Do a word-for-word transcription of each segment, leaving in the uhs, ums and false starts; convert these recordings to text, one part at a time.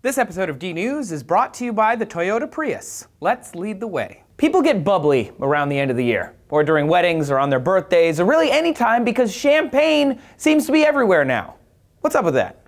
This episode of D News is brought to you by the Toyota Prius. Let's lead the way. People get bubbly around the end of the year, or during weddings, or on their birthdays, or really any time because champagne seems to be everywhere now. What's up with that?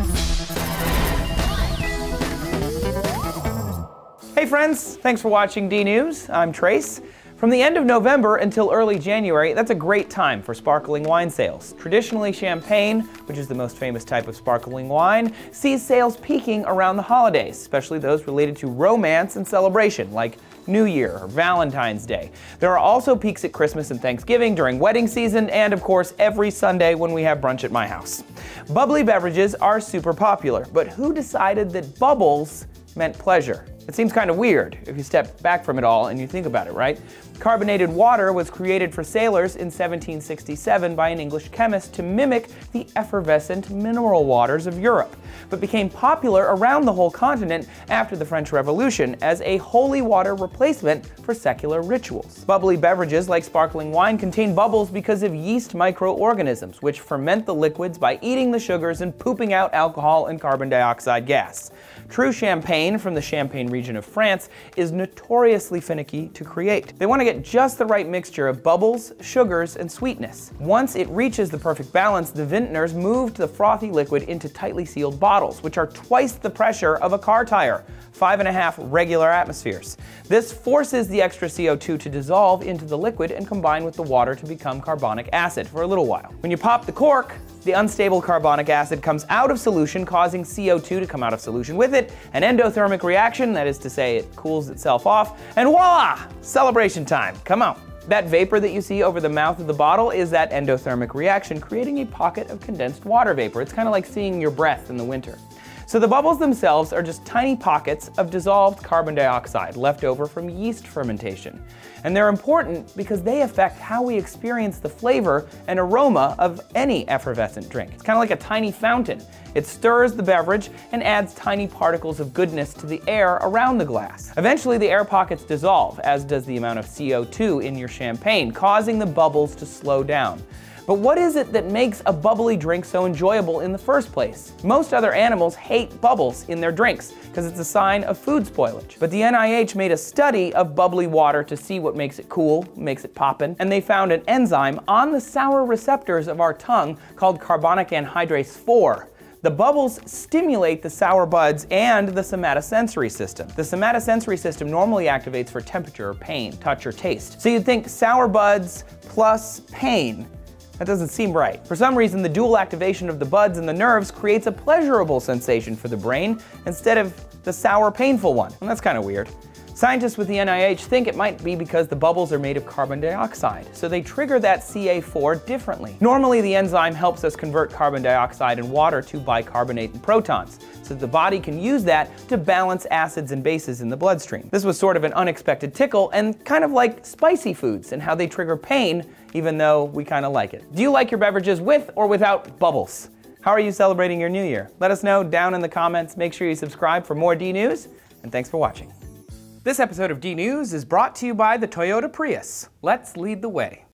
Hey friends, thanks for watching D News. I'm Trace. From the end of November until early January, that's a great time for sparkling wine sales. Traditionally, champagne, which is the most famous type of sparkling wine, sees sales peaking around the holidays, especially those related to romance and celebration, like New Year or Valentine's Day. There are also peaks at Christmas and Thanksgiving during wedding season, and of course every Sunday when we have brunch at my house. Bubbly beverages are super popular, but who decided that bubbles meant pleasure? It seems kind of weird if you step back from it all and you think about it, right? Carbonated water was created for sailors in seventeen sixty-seven by an English chemist to mimic the effervescent mineral waters of Europe, but became popular around the whole continent after the French Revolution as a holy water replacement for secular rituals. Bubbly beverages like sparkling wine contain bubbles because of yeast microorganisms, which ferment the liquids by eating the sugars and pooping out alcohol and carbon dioxide gas. True champagne from the Champagne region of France is notoriously finicky to create. They want to get just the right mixture of bubbles, sugars, and sweetness. Once it reaches the perfect balance, the vintners move the frothy liquid into tightly sealed bottles, which are twice the pressure of a car tire, five and a half regular atmospheres. This forces the extra C O two to dissolve into the liquid and combine with the water to become carbonic acid for a little while. When you pop the cork, the unstable carbonic acid comes out of solution, causing C O two to come out of solution with it, an endothermic reaction, that is to say it cools itself off, and voila! Celebration time, come on. That vapor that you see over the mouth of the bottle is that endothermic reaction, creating a pocket of condensed water vapor. It's kind of like seeing your breath in the winter. So the bubbles themselves are just tiny pockets of dissolved carbon dioxide left over from yeast fermentation. And they're important because they affect how we experience the flavor and aroma of any effervescent drink. It's kind of like a tiny fountain. It stirs the beverage and adds tiny particles of goodness to the air around the glass. Eventually the air pockets dissolve, as does the amount of C O two in your champagne, causing the bubbles to slow down. But what is it that makes a bubbly drink so enjoyable in the first place? Most other animals hate bubbles in their drinks because it's a sign of food spoilage. But the N I H made a study of bubbly water to see what makes it cool, makes it poppin', and they found an enzyme on the sour receptors of our tongue called carbonic anhydrase four. The bubbles stimulate the sour buds and the somatosensory system. The somatosensory system normally activates for temperature, pain, touch, or taste. So you'd think sour buds plus pain. That doesn't seem right. For some reason, the dual activation of the buds and the nerves creates a pleasurable sensation for the brain instead of the sour, painful one. And that's kind of weird. Scientists with the N I H think it might be because the bubbles are made of carbon dioxide, so they trigger that C A four differently. Normally, the enzyme helps us convert carbon dioxide and water to bicarbonate and protons, so the body can use that to balance acids and bases in the bloodstream. This was sort of an unexpected tickle, and kind of like spicy foods and how they trigger pain, even though we kind of like it. Do you like your beverages with or without bubbles? How are you celebrating your new year? Let us know down in the comments. Make sure you subscribe for more D News, and thanks for watching. This episode of D News is brought to you by the Toyota Prius. Let's lead the way.